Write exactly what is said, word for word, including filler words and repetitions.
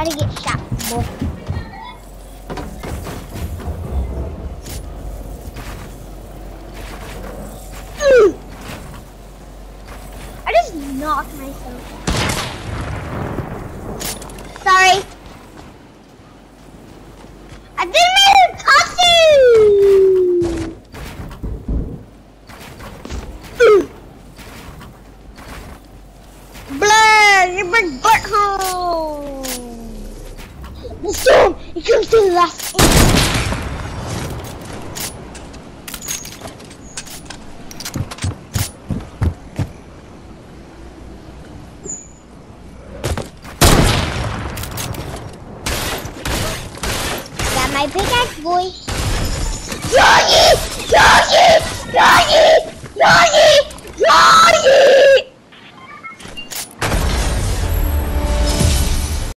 about to get shot, boy. Mm. I just knocked myself. Sorry. I didn't even touch you! Mm. Blur, your big butthole! The storm, it comes to the last inch. Got my pickaxe, boy. Doggy! Doggy! Doggy! Doggy! Doggy!